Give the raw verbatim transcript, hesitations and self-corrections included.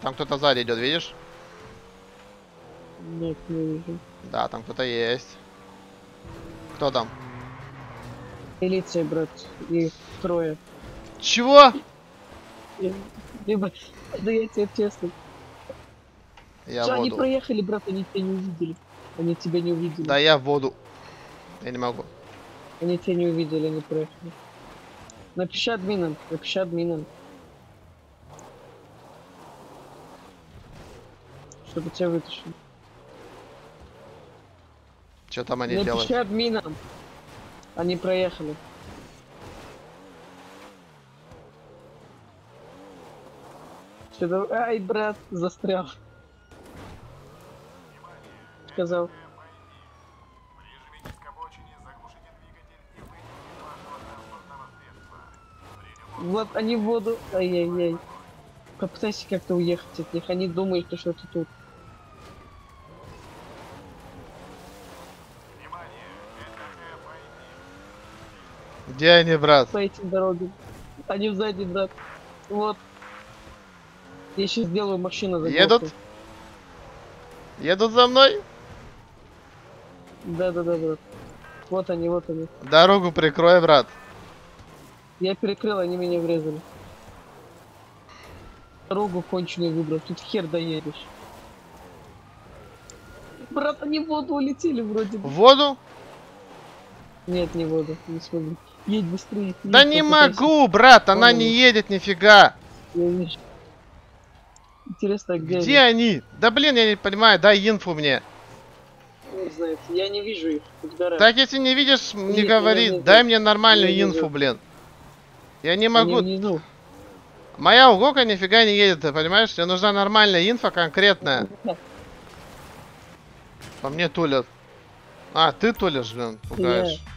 Там кто-то сзади идет, видишь? Нет, не вижу. Да, там кто-то есть. Кто там? Милиция, брат. Их трое. Чего? И- Либо... Да я тебе честно. Я Что, в они воду. проехали, брат, они тебя не увидели. Они тебя не увидели. Да я в воду. Я не могу. Они тебя не увидели, они проехали. Напиши админам, напиши админам. Чтобы тебя вытащили. Что там они Напиши делают? админам. Они проехали. Что-то... Ай, брат, застрял. Сказал. Вот они в воду. Ай-яй-яй. Попытайся как-то уехать от них. Они думают, что ты тут. Где они, брат? По этим дорогам. Они сзади, брат. Вот. Я сейчас сделаю машину за Едут? Едут за мной? Да-да-да, брат. Вот они, вот они. Дорогу прикрой, брат. Я перекрыл, они меня врезали. Дорогу конченую выбрал, тут хер доедешь. Брат, они в воду улетели вроде бы. В воду? Нет, не в воду, не смогу. Едь быстрее. Едь, Да не попытайся. могу, брат, она Вон не они. едет нифига. Я вижу. Интересно, а где, Где они? Да блин, я не понимаю, дай инфу мне. они? Не знаю, я не вижу их. Тут гора. Так если не видишь, не Нет, говори. я не Дай вижу. мне нормальную Я не инфу, вижу. блин. Я не Они могу. внизу. Моя угока нифига не едет, ты понимаешь? Мне нужна нормальная инфа конкретная. По мне тулят. А, ты тулишь, блин, пугаешь. Я.